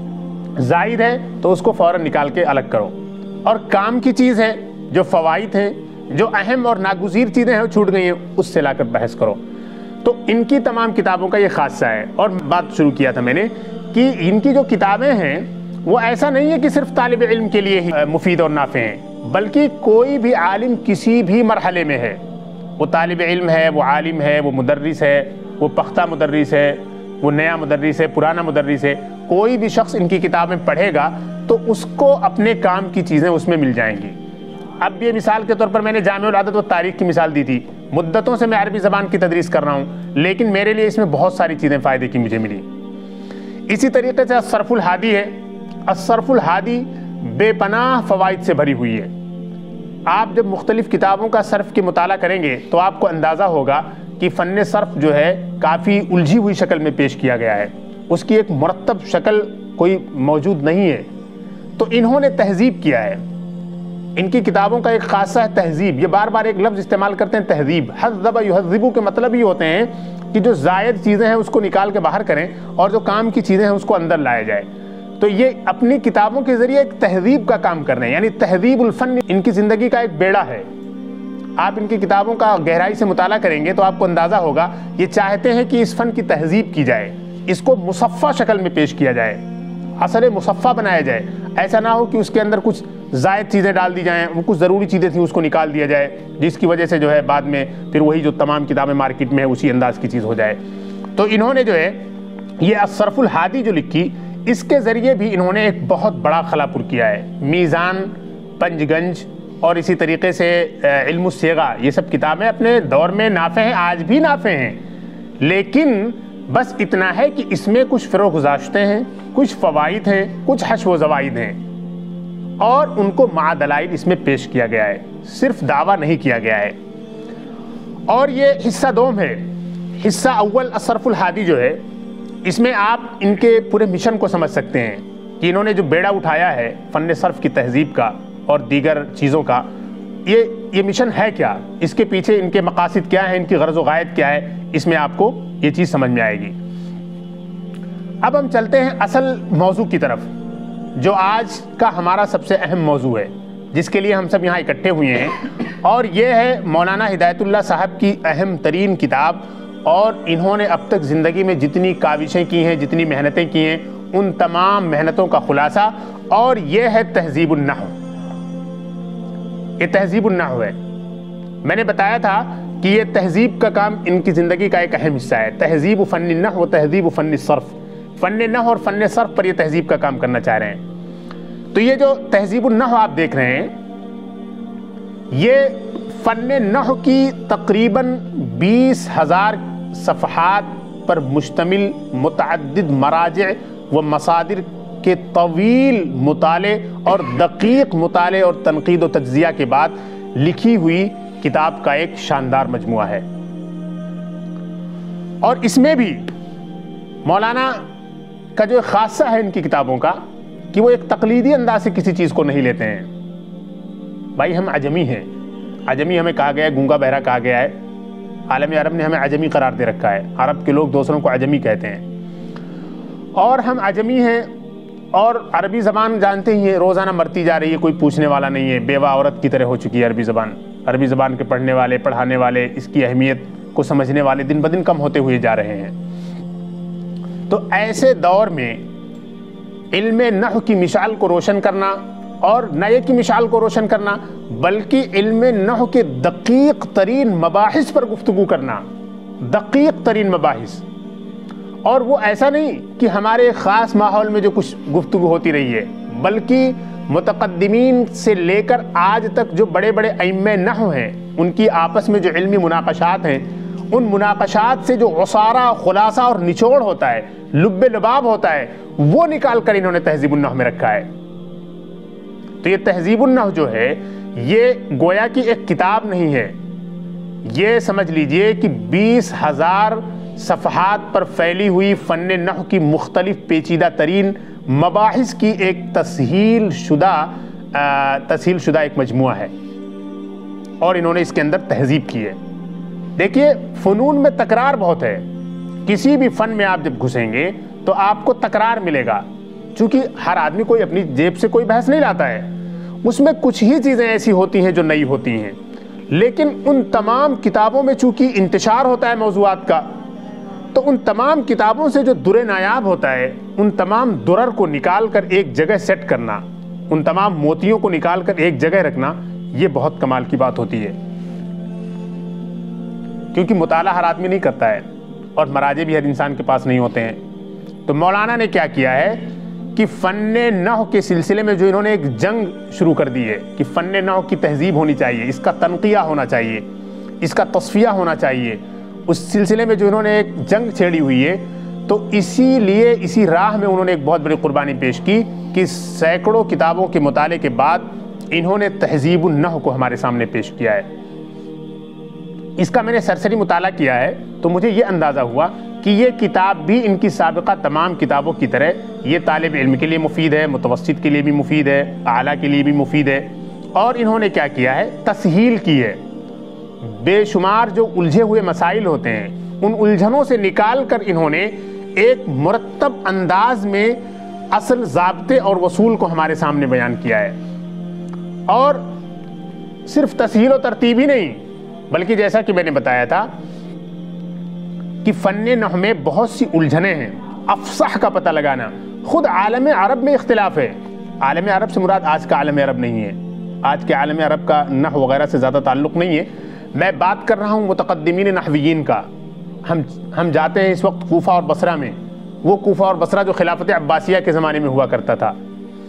زائد ہے تو اس کو فوراً نکال کے الگ کرو، اور کام کی چیز ہے، جو فوائد ہیں، جو اہم اور ناگزیر چیزیں ہیں وہ چھوٹ گئی ہیں، اس سے لا کر بحث کرو. تو ان کی تمام کتابوں کا یہ خاصہ ہے. اور بات شروع کیا تھا میں نے کہ ان کی جو کتابیں ہیں وہ ایسا نہیں ہے کہ صرف طالب علم کے لیے ہی مفید اور نافع ہیں، بلکہ کوئی بھی عالم کسی بھی مرحلے میں ہے، وہ طالب علم ہے، وہ عالم ہے، وہ مدرس ہے، وہ پختہ مدرس ہے، وہ نیا مدرس ہے، پرانا مدرس ہے، کوئی بھی شخص ان کی کتابیں پڑھے گا تو اس کو اپنے کام کی چیزیں اس میں مل جائیں گی. اب یہ مثال کے طور پر میں نے جامع العدد و تاریخ کی مثال دی تھی. مدتوں سے میں عربی زبان کی تدریس کر رہا ہوں، لیکن میرے لیے اس میں بہت ساری چیزیں فائدے کی مجھے ملی. اسی طریقے سے الصرف الحادی ہے. الصرف الحادی بے پناہ فوائد سے بھری ہوئی ہے. آپ جب مختلف کتابوں کا صرف کے مطالعہ کریں گے تو آپ کو اندازہ ہوگا کہ فن صرف جو ہے کافی الجھی ہوئی شکل میں پیش کیا گیا ہے، اس کی ایک مرتب شکل کوئی موجود نہیں ہے. تو انہوں نے تہذیب کیا ہے. ان کی کتابوں کا ایک خاصہ ہے تہذیب. یہ بار بار ایک لفظ استعمال کرتے ہیں تہذیب. حذب یہذبو کے مطلب یہ ہوتے ہیں کہ جو زائد چیزیں ہیں اس کو نکال کے باہر کریں اور جو کام کی چیزیں ہیں اس کو اندر لایا جائے. تو یہ اپنی کتابوں کے ذریعے ایک تہذیب کا کام کر رہے ہیں، یعنی تہذیب الفن ان کی زندگی کا ایک بیڑا ہے. آپ ان کی کتابوں کا گہرائی سے مطالعہ کریں گے تو آپ کو اندازہ ہوگا یہ چاہتے ہیں کہ اس فن کی تہذیب کی جائے، اس کو مصفہ شکل میں پیش کیا جائے، اصل مصفہ بنایا جائے. ایسا نہ ہو کہ اس کے اندر کچھ زائد چیزیں ڈال دی جائیں، وہ کچھ ضروری چیزیں تھیں اس کو نکال دیا جائے، جس کی وجہ سے جو ہے بعد میں پھر وہی جو تمام کتابیں مارکیٹ میں ہے اسی انداز کی چیز ہو جائے. تو انہوں نے جو ہے یہ الصرف الحادی جو لکھی، اس کے ذریعے بھی انہوں نے ایک بہت بڑا خلا پر کیا ہے. میزان، پنج گنج اور اسی طریقے سے علم الصیغہ، یہ سب کتابیں اپنے دور میں نافع ہیں، آج بھی نافع ہیں، لیکن بس اتنا ہے کہ اس میں کچھ فروغ گزاشتے ہیں، کچھ فوائد ہیں، کچھ حشو و زوائد ہیں، اور ان کو مع دلائل اس میں پیش کیا گیا ہے، صرف دعویٰ نہیں کیا گیا ہے. اور یہ حصہ دوم ہے. حصہ اول الصرف الحادی جو ہے، اس میں آپ ان کے پورے مشن کو سمجھ سکتے ہیں کہ انہوں نے جو بیڑا اٹھایا ہے فن صرف کی تہذیب کا اور دیگر چیزوں کا، یہ یہ مشن ہے کیا، اس کے پیچھے ان کے مقاصد کیا ہیں، ان کی غرض و غایت کیا ہے، اس میں آپ کو یہ چیز سمجھ میں آئے گی. اب ہم چلتے ہیں اصل موضوع کی طرف، جو آج کا ہمارا سب سے اہم موضوع ہے، جس کے لیے ہم سب یہاں اکٹھے ہوئے ہیں، اور یہ ہے مولانا ہدایت اللہ صاحب کی اہم ترین کتاب. اور انہوں نے اب تک زندگی میں جتنی کاوشیں کی ہیں، جتنی محنتیں کی ہیں، ان تمام محنتوں کا خلاصہ، اور یہ ہے تہذیب النحو. یہ تہذیب النحو ہے. میں نے بتایا تھا کہ یہ تہذیب کا کام ان کی زندگی کا ایک اہم حصہ ہے. تہذیب فن النحو و تہذیب فن الصرف. فن نحو اور فن صرف پر یہ تہذیب کا کام کرنا چاہ رہے ہیں. تو یہ جو تہذیب النحو آپ دیکھ رہے ہیں، یہ فن نحو کی تقریباً بیس ہزار صفحات پر مشتمل متعدد مراجع و مصادر کے طویل مطالعے اور دقیق مطالعے اور تنقید و تجزیہ کے بعد لکھی ہوئی کتاب کا ایک شاندار مجموعہ ہے. اور اس میں بھی مولانا کا جو خاصہ ہے ان کی کتابوں کا کہ وہ ایک تقلیدی انداز سے کسی چیز کو نہیں لیتے ہیں. بھائی ہم عجمی ہیں، عجمی ہمیں کہا گیا ہے، گونگا بہرا کہا گیا ہے، عالم عرب نے ہمیں عجمی قرار دے رکھا ہے. عرب کے لوگ دوسروں کو عجمی کہتے ہیں، اور ہم عجمی ہیں اور عربی زبان جانتے ہی ہیں روزانہ مرتی جا رہی ہے، کوئی پوچھنے والا نہیں ہے، بیوہ عورت کی طرح ہو چکی ہے عربی زبان. عربی زبان کے پڑھنے والے، پڑھانے والے، اس کی اہمیت کو سمجھنے والے دن بدن کم ہوتے ہوئے جا رہے ہیں. تو ایسے دور میں علم نحو کی مشعل کو روشن کرنا، اور نئے کی مشعل کو روشن کرنا، بلکہ علم نحو کے دقیق ترین مباحث پر گفتگو کرنا، دقیق ترین مباحث. اور وہ ایسا نہیں کہ ہمارے خاص ماحول میں جو کچھ گفتگو ہوتی رہی ہے، بلکہ متقدمین سے لے کر آج تک جو بڑے بڑے ائمہ نحو ہیں ان کی آپس میں جو علمی مناقشات ہیں، ان مناقشات سے جو عصارہ، خلاصہ اور نچوڑ ہوتا ہے، لب لباب ہوتا ہے، وہ نکال کر انہوں نے تہذیب النحو میں رکھا ہے. تو یہ تہذیب النحو جو ہے یہ گویا کی ایک کتاب نہیں ہے، یہ سمجھ لیجئے کہ بیس ہزار صفحات پر پھیلی ہوئی فن نحو کی مختلف پیچیدہ ترین مباحث کی ایک تسہیل شدہ تسہیل شدہ ایک مجموعہ ہے، اور انہوں نے اس کے اندر تہذیب کی ہے. دیکھیے فنون میں تکرار بہت ہے، کسی بھی فن میں آپ جب گھسیں گے تو آپ کو تکرار ملے گا، چونکہ ہر آدمی کوئی اپنی جیب سے کوئی بحث نہیں لاتا ہے، اس میں کچھ ہی چیزیں ایسی ہوتی ہیں جو نئی ہوتی ہیں. لیکن ان تمام کتابوں میں چونکہ انتشار ہوتا ہے موضوعات کا، تو ان تمام کتابوں سے جو در نایاب ہوتا ہے، ان تمام درر کو نکال کر ایک جگہ سیٹ کرنا، ان تمام موتیوں کو نکال کر ایک جگہ رکھنا، یہ بہت کمال کی بات ہوتی ہے. کیونکہ مطالعہ ہر آدمی نہیں کرتا ہے، اور مراجع بھی ہر انسان کے پاس نہیں ہوتے ہیں. تو مولانا نے کیا کیا ہے کہ فن نحو کے سلسلے میں جو انہوں نے ایک جنگ شروع کر دی ہے کہ فن نحو کی تہذیب ہونی چاہیے، اس کا تنقیہ ہونا چاہیے، اس کا تصفیہ ہونا چاہیے، اس سلسلے میں جو انہوں نے ایک جنگ چھیڑی ہوئی ہے، تو اسی لیے اسی راہ میں انہوں نے ایک بہت بڑی قربانی پیش کی کہ سینکڑوں کتابوں کے مطالعے کے بعد انہوں نے تہذیب النحو کو ہمارے سامنے پیش کیا ہے. اس کا میں نے سرسری مطالعہ کیا ہے تو مجھے یہ اندازہ ہوا کہ یہ کتاب بھی ان کی سابقہ تمام کتابوں کی طرح یہ طالب علم کے لیے مفید ہے، متوسط کے لیے بھی مفید ہے، اعلیٰ کے لیے بھی مفید ہے. اور انہوں نے کیا کیا ہے، تسہیل کی ہے. بے شمار جو الجھے ہوئے مسائل ہوتے ہیں ان الجھنوں سے نکال کر انہوں نے ایک مرتب انداز میں اصل ضابطے اور وصول کو ہمارے سامنے بیان کیا ہے. اور صرف تسہیل و ترتیب ہی نہیں، بلکہ جیسا کہ میں نے بتایا تھا کہ فن نحو میں بہت سی الجھنیں ہیں. افصح کا پتہ لگانا، خود عالم عرب میں اختلاف ہے. عالم عرب سے مراد آج کا عالم عرب نہیں ہے، آج کے عالم عرب کا نحو وغیرہ سے زیادہ تعلق نہیں ہے. میں بات کر رہا ہوں متقدمین نحویین کا. ہم ہم جاتے ہیں اس وقت کوفہ اور بصرہ میں، وہ کوفہ اور بصرہ جو خلافت عباسیہ کے زمانے میں ہوا کرتا تھا،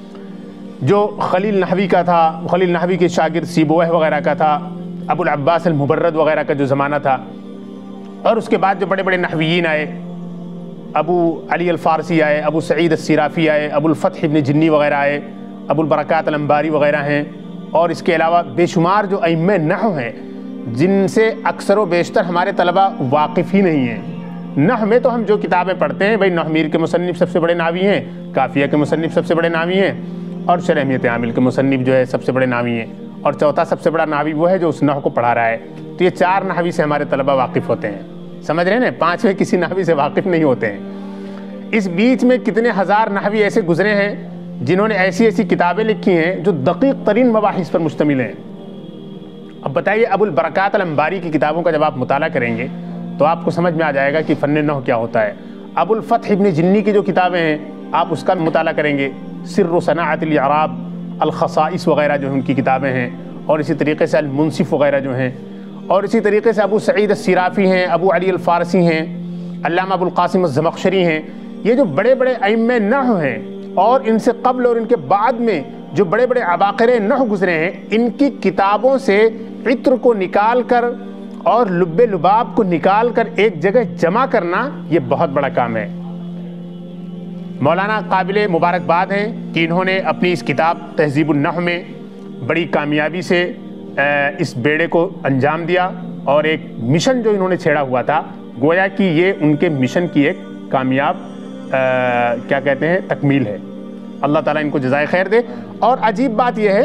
جو خلیل نحوی کا تھا، خلیل نحوی کے شاگرد سیبویہ وغیرہ کا تھا، ابو العباس المبرد وغیرہ کا جو زمانہ تھا. اور اس کے بعد جو بڑے بڑے نحویین آئے، ابو علی الفارسی آئے، ابو سعید السرافی آئے، ابو الفتح ابن جنی وغیرہ آئے، ابو البرکات الانباری وغیرہ ہیں، اور اس کے علاوہ بے شمار جو ائمہ نحو ہیں جن سے اکثر و بیشتر ہمارے طلبہ واقف ہی نہیں ہیں. نحو میں تو ہم جو کتابیں پڑھتے ہیں، بھائی نحومیر کے مصنف سب سے بڑے ناوی ہیں، کافیہ کے مصنف سب سے بڑے ناوی ہیں، اور شرح اہمیت عامل کے مصنف جو ہے سب سے بڑے ناوی ہیں، اور چوتھا سب سے بڑا ناوی وہ ہے جو اس نحو کو پڑھا رہا ہے. تو یہ چار نحوی سے ہمارے طلبہ واقف ہوتے ہیں، سمجھ رہے ہیں نا، پانچویں کسی نحوی سے واقف نہیں ہوتے ہیں. اس بیچ میں کتنے ہزار نحوی ایسے گزرے ہیں جنہوں نے ایسی ایسی کتابیں لکھی ہیں جو دقیق ترین مباحث پر مشتمل ہیں. اب بتائیے ابو البرکات الانباری کی کتابوں کا جب آپ مطالعہ کریں گے تو آپ کو سمجھ میں آ جائے گا کہ فن نحو کیا ہوتا ہے. ابو الفتح ابن جنی کی جو کتابیں ہیں آپ اس کا مطالعہ کریں گے، سر و صناعت الاعراب، الخصائص وغیرہ جو ان کی کتابیں ہیں، اور اسی طریقے سے المنصف وغیرہ جو ہیں، اور اسی طریقے سے ابو سعید السرافی ہیں، ابو علی الفارسی ہیں، علامہ ابو القاسم الزمخشری ہیں. یہ جو بڑے بڑے ائمہ نحو ہیں، اور ان سے قبل اور ان کے بعد میں جو بڑے بڑے عباقرے نحو گزرے ہیں، ان کی کتابوں سے عطر کو نکال کر اور لب لباب کو نکال کر ایک جگہ جمع کرنا یہ بہت بڑا کام ہے. مولانا قابل مبارکباد ہیں کہ انہوں نے اپنی اس کتاب تہذیب النحو میں بڑی کامیابی سے اس بیڑے کو انجام دیا، اور ایک مشن جو انہوں نے چھیڑا ہوا تھا، گویا کہ یہ ان کے مشن کی ایک کامیاب کیا کہتے ہیں تکمیل ہے۔ اللہ تعالیٰ ان کو جزائے خیر دے۔ اور عجیب بات یہ ہے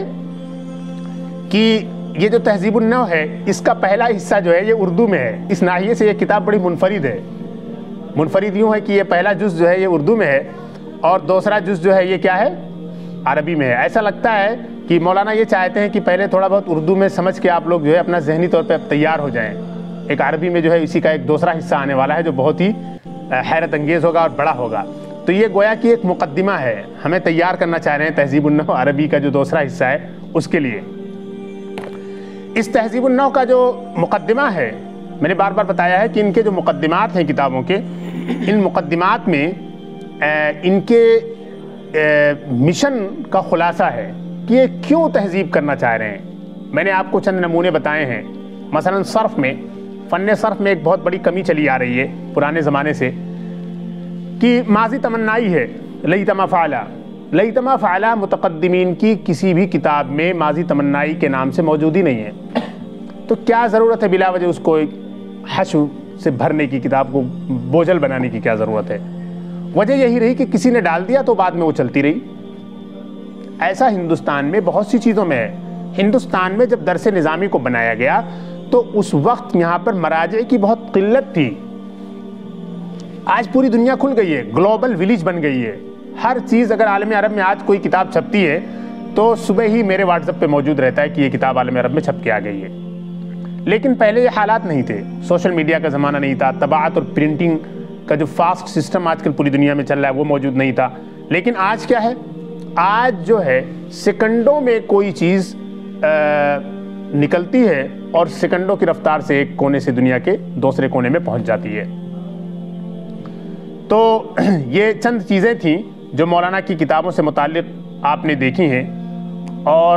کہ یہ جو تہذیب النحو ہے، اس کا پہلا حصہ جو ہے یہ اردو میں ہے۔ اس ناحیے سے یہ کتاب بڑی منفرد ہے۔ منفرد یوں ہے کہ یہ پہلا جز جو ہے یہ اردو میں ہے، اور دوسرا جز جو ہے یہ کیا ہے، عربی میں ہے۔ ایسا لگتا ہے کہ مولانا یہ چاہتے ہیں کہ پہلے تھوڑا بہت اردو میں سمجھ کے آپ لوگ جو ہے اپنا ذہنی طور پہ تیار ہو جائیں، ایک عربی میں جو ہے اسی کا ایک دوسرا حصہ آنے والا ہے جو بہت ہی حیرت انگیز ہوگا اور بڑا ہوگا۔ تو یہ گویا کہ ایک مقدمہ ہے، ہمیں تیار کرنا چاہ رہے ہیں تہذیب النحو عربی کا جو دوسرا حصہ ہے اس کے لیے۔ اس تہذیب النحو کا جو مقدمہ ہے، میں نے بار بار بتایا ہے کہ ان کے جو مقدمات ہیں کتابوں کے، ان مقدمات میں ان کے مشن کا خلاصہ ہے کہ یہ کیوں تہذیب کرنا چاہ رہے ہیں۔ میں نے آپ کو چند نمونے بتائے ہیں۔ مثلا صرف میں، فن صرف میں ایک بہت بڑی کمی چلی آ رہی ہے پرانے زمانے سے، کہ ماضی تمنائی ہے، لیتما فعلا۔ لیتما فعلا متقدمین کی کسی بھی کتاب میں ماضی تمنائی کے نام سے موجود ہی نہیں ہے، تو کیا ضرورت ہے بلا وجہ اس کو حشو سے بھرنے کی، کتاب کو بوجھل بنانے کی کیا ضرورت ہے؟ وجہ یہی رہی کہ کسی نے ڈال دیا تو بعد میں وہ چلتی رہی۔ ایسا ہندوستان میں بہت سی چیزوں میں ہے۔ ہندوستان میں جب درس نظامی کو بنایا گیا تو اس وقت یہاں پر مراجع کی بہت قلت تھی۔ آج پوری دنیا کھل گئی ہے، گلوبل ویلیج بن گئی ہے۔ ہر چیز اگر عالم عرب میں آج کوئی کتاب چھپتی ہے تو صبح ہی میرے واٹس ایپ پہ موجود رہتا ہے کہ یہ کتاب عالم عرب میں چھپ کے آ گئی ہے۔ لیکن پہلے یہ حالات نہیں تھے، سوشل میڈیا کا زمانہ نہیں تھا، طباعت اور پرنٹنگ کا جو فاسٹ سسٹم آج کل پوری دنیا میں چل رہا ہے وہ موجود نہیں تھا۔ لیکن آج کیا ہے، آج جو ہے سیکنڈوں میں کوئی چیز نکلتی ہے اور سیکنڈوں کی رفتار سے ایک کونے سے دنیا کے دوسرے کونے میں پہنچ جاتی ہے۔ تو یہ چند چیزیں تھیں جو مولانا کی کتابوں سے متعلق آپ نے دیکھی ہیں۔ اور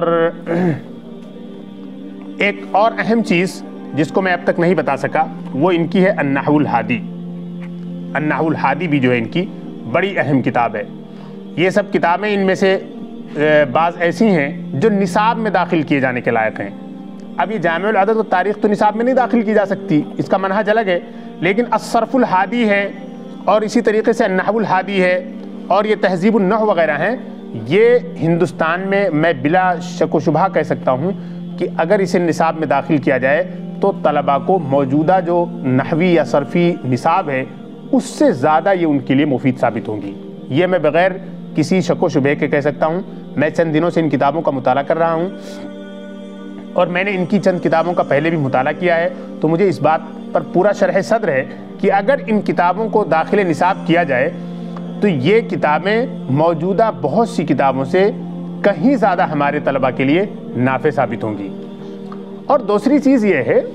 ایک اور اہم چیز جس کو میں اب تک نہیں بتا سکا وہ ان کی ہے النحو الحادی۔ النحو الحادی بھی جو ہے ان کی بڑی اہم کتاب ہے۔ یہ سب کتابیں ان میں سے بعض ایسی ہیں جو نصاب میں داخل کیے جانے کے لائق ہیں۔ اب یہ جامع العدد و تاریخ تو نصاب میں نہیں داخل کی جا سکتی، اس کا منہج الگ ہے، لیکن الصرف الحادی ہے، اور اسی طریقے سے النحو الحادی ہے، اور یہ تہذیب النحو وغیرہ ہیں۔ یہ ہندوستان میں میں بلا شک و شبہ کہہ سکتا ہوں کہ اگر اسے نصاب میں داخل کیا جائے تو طلباء کو موجودہ جو نحوی یا صرفی نصاب ہے اس سے زیادہ یہ ان کے لیے مفید ثابت ہوں گی۔ یہ میں بغیر کسی شک و شبہ کے کہہ سکتا ہوں۔ میں چند دنوں سے ان کتابوں کا مطالعہ کر رہا ہوں، اور میں نے ان کی چند کتابوں کا پہلے بھی مطالعہ کیا ہے، تو مجھے اس بات پر پورا شرح صدر ہے کہ اگر ان کتابوں کو داخل نصاب کیا جائے تو یہ کتابیں موجودہ بہت سی کتابوں سے کہیں زیادہ ہمارے طلباء کے لیے نافع ثابت ہوں گی۔ اور دوسری چیز یہ ہے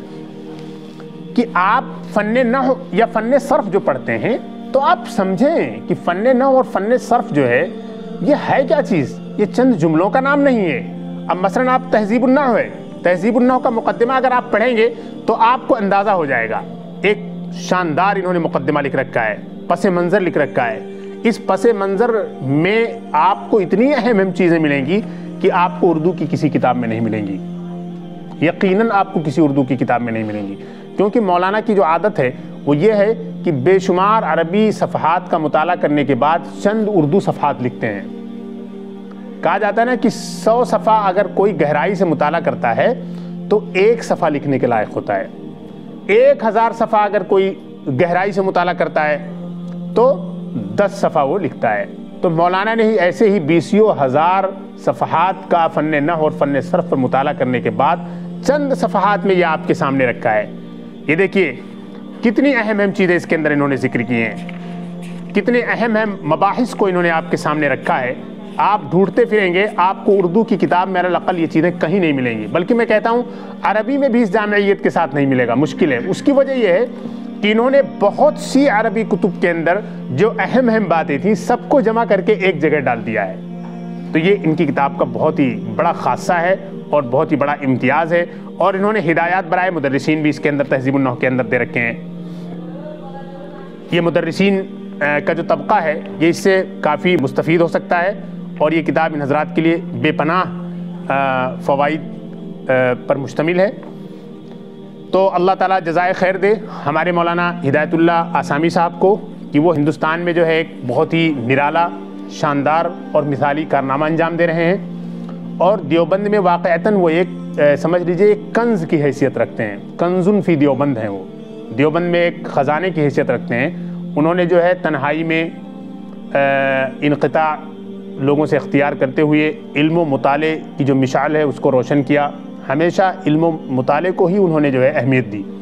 کہ آپ فن نحو یا فن صرف جو پڑھتے ہیں تو آپ سمجھیں کہ فن نحو اور فن صرف جو ہے یہ ہے کیا چیز، یہ چند جملوں کا نام نہیں ہے۔ اب مثلا آپ تہذیب النحو ہے، تہذیب النحو کا مقدمہ اگر آپ پڑھیں گے تو آپ کو اندازہ ہو جائے گا۔ ایک شاندار انہوں نے مقدمہ لکھ رکھا ہے، پس منظر لکھ رکھا ہے۔ اس پس منظر میں آپ کو اتنی اہم اہم چیزیں ملیں گی کہ آپ کو اردو کی کسی کتاب میں نہیں ملیں گی، یقیناً آپ کو کسی اردو کی کتاب میں نہیں ملیں گی، کیونکہ مولانا کی جو عادت ہے وہ یہ ہے کہ بے شمار عربی صفحات کا مطالعہ کرنے کے بعد چند اردو صفحات لکھتے ہیں۔ کہا جاتا ہے نا کہ سو صفحہ اگر کوئی گہرائی سے مطالعہ کرتا ہے تو ایک صفحہ لکھنے کے لائق ہوتا ہے، ایک ہزار صفحہ اگر کوئی گہرائی سے مطالعہ کرتا ہے تو دس صفحہ وہ لکھتا ہے۔ تو مولانا نے ہی ایسے ہی بیسیوں ہزار صفحات کا فن نحو اور فن صرف پر مطالعہ کرنے کے بعد چند صفحات میں یہ آپ کے سامنے رکھا ہے۔ یہ دیکھیے کتنی اہم اہم چیزیں اس کے اندر انہوں نے ذکر کی ہیں، کتنے اہم اہم مباحث کو انہوں نے آپ کے سامنے رکھا ہے۔ آپ ڈھونڈتے پھریں گے، آپ کو اردو کی کتاب میں علاقل یہ چیزیں کہیں نہیں ملیں گی، بلکہ میں کہتا ہوں عربی میں بھی اس جامعیت کے ساتھ نہیں ملے گا، مشکل ہے۔ اس کی وجہ یہ ہے کہ انہوں نے بہت سی عربی کتب کے اندر جو اہم اہم باتیں تھیں سب کو جمع کر کے ایک جگہ ڈال دیا ہے۔ تو یہ ان کی کتاب کا بہت ہی بڑا خاصہ ہے اور بہت ہی بڑا امتیاز ہے، اور انہوں نے ہدایات برائے مدرسین بھی اس کے اندر تہذیب النحو کے اندر دے رکھے ہیں۔ یہ مدرسین کا جو طبقہ ہے یہ اس سے کافی مستفید ہو سکتا ہے، اور یہ کتاب ان حضرات کے لیے بے پناہ فوائد پر مشتمل ہے۔ تو اللہ تعالیٰ جزائے خیر دے ہمارے مولانا ہدایت اللہ آسامی صاحب کو کہ وہ ہندوستان میں جو ہے ایک بہت ہی نرالا، شاندار اور مثالی کارنامہ انجام دے رہے ہیں، اور دیوبند میں واقعتاً وہ ایک سمجھ لیجئے ایک کنز کی حیثیت رکھتے ہیں، کنزن فی دیوبند ہیں، وہ دیوبند میں ایک خزانے کی حیثیت رکھتے ہیں۔ انہوں نے جو ہے تنہائی میں انقطاع لوگوں سے اختیار کرتے ہوئے علم و مطالعے کی جو مشعل ہے اس کو روشن کیا، ہمیشہ علم و مطالعے کو ہی انہوں نے جو ہے اہمیت دی۔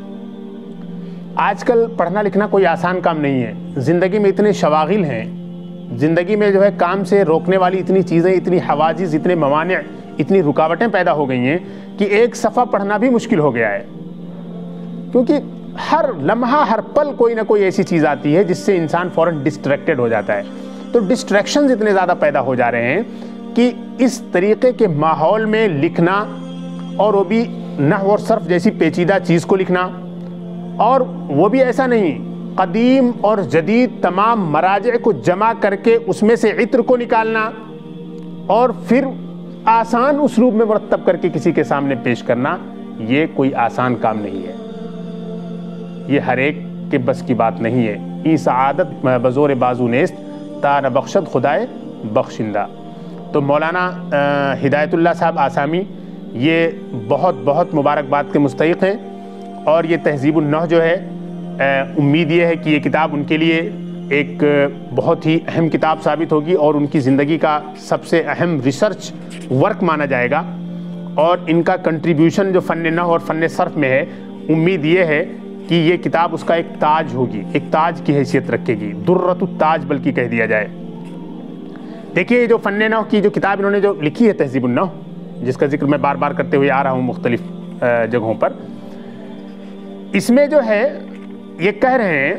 آج کل پڑھنا لکھنا کوئی آسان کام نہیں ہے، زندگی میں اتنے شواغل ہیں، زندگی میں جو ہے کام سے روکنے والی اتنی چیزیں، اتنی حواجز، اتنے موانع، اتنی رکاوٹیں پیدا ہو گئی ہیں کہ ایک صفحہ پڑھنا بھی مشکل ہو گیا ہے، کیونکہ ہر لمحہ ہر پل کوئی نہ کوئی ایسی چیز آتی ہے جس سے انسان فوراً ڈسٹریکٹڈ ہو جاتا ہے۔ تو ڈسٹریکشنز اتنے زیادہ پیدا ہو جا رہے ہیں کہ اس طریقے کے ماحول میں لکھنا، اور وہ بھی نحو اور صرف جیسی پیچیدہ چیز کو لکھنا، اور وہ بھی ایسا نہیں، قدیم اور جدید تمام مراجع کو جمع کر کے اس میں سے عطر کو نکالنا اور پھر آسان اسلوب میں مرتب کر کے کسی کے سامنے پیش کرنا، یہ کوئی آسان کام نہیں ہے، یہ ہر ایک کے بس کی بات نہیں ہے۔ ای سعادت بزور بازو نیست تا نہ بخشد خدائے بخشندہ۔ تو مولانا ہدایت اللہ صاحب آسامی یہ بہت بہت مبارکباد کے مستحق ہیں، اور یہ تہذیب النحو جو ہے امید یہ ہے کہ یہ کتاب ان کے لیے ایک بہت ہی اہم کتاب ثابت ہوگی، اور ان کی زندگی کا سب سے اہم ریسرچ ورک مانا جائے گا، اور ان کا کنٹریبیوشن جو فن نحو اور فن صرف میں ہے، امید یہ ہے کہ یہ کتاب اس کا ایک تاج ہوگی، ایک تاج کی حیثیت رکھے گی، درۃ التاج بلکہ کہہ دیا جائے۔ دیکھیے جو فن نحو کی جو کتاب انہوں نے جو لکھی ہے تہذیب النحو، جس کا ذکر میں بار بار کرتے ہوئے آ رہا ہوں مختلف جگہوں پر، اس میں جو ہے یہ کہہ رہے ہیں،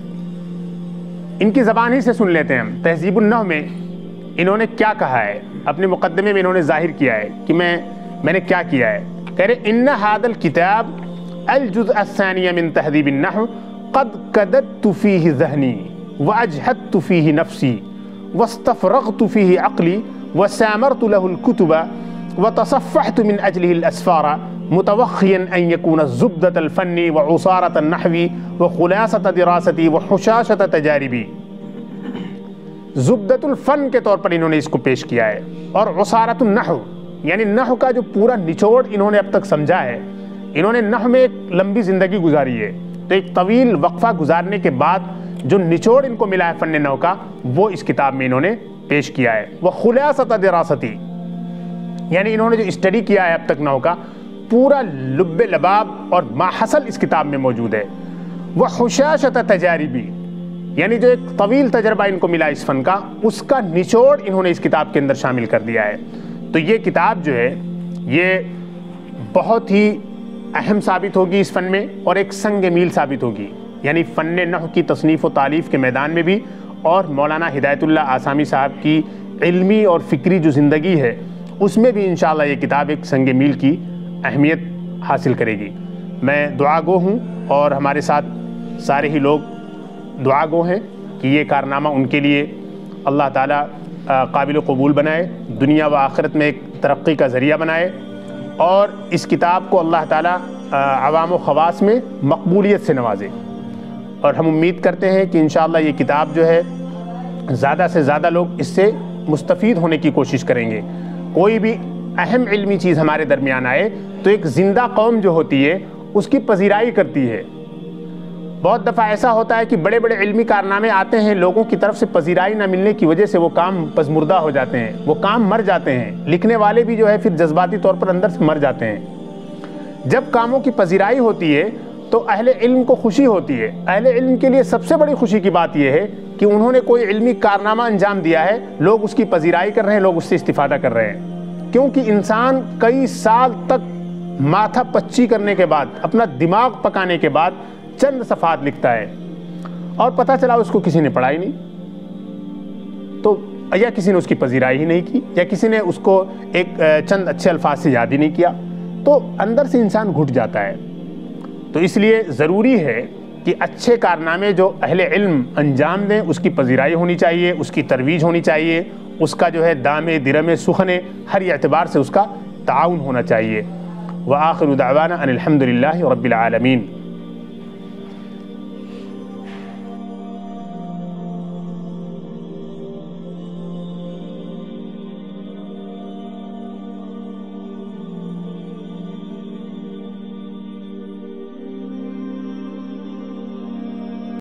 ان کی زبان ہی سے سن لیتے ہیں ہم، تہذیب النحو میں انہوں نے کیا کہا ہے، اپنے مقدمے میں انہوں نے ظاہر کیا ہے کہ میں میں نے کیا کیا ہے۔ کہہ رہے ان ھذا الکتاب الجزء الثانی من تہذیب النحو قد کددت فیہ ذہنی واجہدت فیہ نفسی واستفرغت فیہ عقلی وسامرت له الكتب وتصفحت من اجلہ الاسفار متوخیا ان یکون زبدۃ الفن وعصارۃ النحو وخلاصۃ دراستي وحشاشۃ تجاربی۔ زبدۃ الفن کے طور پر انہوں نے اس کو پیش کیا ہے، اور عصارۃ النحو یعنی نحو کا جو پورا نچوڑ انہوں نے اب تک سمجھا ہے۔ انہوں نے نحو میں ایک لمبی زندگی گزاری ہے، تو ایک طویل وقفہ گزارنے کے بعد جو نچوڑ ان کو ملا ہے فن نحو کا، وہ اس کتاب میں انہوں نے پیش کیا ہے۔ وخلاصۃ دراستي یعنی انہوں نے جو اسٹڈی کیا ہے اب تک نحو کا، پورا لب لباب اور ماحصل اس کتاب میں موجود ہے۔ وحشاشۃ تجاربی یعنی جو ایک طویل تجربہ ان کو ملا اس فن کا، اس کا نچوڑ انہوں نے اس کتاب کے اندر شامل کر دیا ہے۔ تو یہ کتاب جو ہے یہ بہت ہی اہم ثابت ہوگی اس فن میں، اور ایک سنگ میل ثابت ہوگی، یعنی فن نحو کی تصنیف و تالیف کے میدان میں بھی، اور مولانا ہدایت اللہ آسامی صاحب کی علمی اور فکری جو زندگی ہے اس میں بھی انشاءاللہ یہ کتاب ایک سنگ میل کی اہمیت حاصل کرے گی۔ میں دعا گو ہوں، اور ہمارے ساتھ سارے ہی لوگ دعا گو ہیں کہ یہ کارنامہ ان کے لیے اللہ تعالیٰ قابل قبول بنائے، دنیا و آخرت میں ایک ترقی کا ذریعہ بنائے، اور اس کتاب کو اللہ تعالیٰ عوام و خواص میں مقبولیت سے نوازے۔ اور ہم امید کرتے ہیں کہ انشاءاللہ یہ کتاب جو ہے زیادہ سے زیادہ لوگ اس سے مستفید ہونے کی کوشش کریں گے۔ کوئی بھی اہم علمی چیز ہمارے درمیان آئے تو ایک زندہ قوم جو ہوتی ہے اس کی پذیرائی کرتی ہے۔ بہت دفعہ ایسا ہوتا ہے کہ بڑے بڑے علمی کارنامے آتے ہیں، لوگوں کی طرف سے پذیرائی نہ ملنے کی وجہ سے وہ کام پسمردہ ہو جاتے ہیں، وہ کام مر جاتے ہیں، لکھنے والے بھی جو ہے پھر جذباتی طور پر اندر سے مر جاتے ہیں۔ جب کاموں کی پذیرائی ہوتی ہے تو اہل علم کو خوشی ہوتی ہے۔ اہل علم کے لیے سب سے بڑی خوشی کی بات یہ ہے کہ انہوں نے کوئی علمی کارنامہ انجام دیا ہے، لوگ اس کی پذیرائی کر رہے ہیں، لوگ اس سے استفادہ کر رہے ہیں۔ کیونکہ انسان کئی سال تک ماتھا پچی کرنے کے بعد، اپنا دماغ پکانے کے بعد چند صفحات لکھتا ہے، اور پتہ چلا اس کو کسی نے پڑھا ہی نہیں، تو یا کسی نے اس کی پذیرائی ہی نہیں کی، یا کسی نے اس کو ایک چند اچھے الفاظ سے یاد ہی نہیں کیا، تو اندر سے انسان گھٹ جاتا ہے۔ تو اس لیے ضروری ہے کہ اچھے کارنامے جو اہل علم انجام دیں اس کی پذیرائی ہونی چاہیے، اس کی ترویج ہونی چاہیے، اس کا جو ہے دامے درمے سخنے ہر اعتبار سے اس کا تعاون ہونا چاہیے۔ وآخر دعوانا ان الحمد للہ رب العالمین۔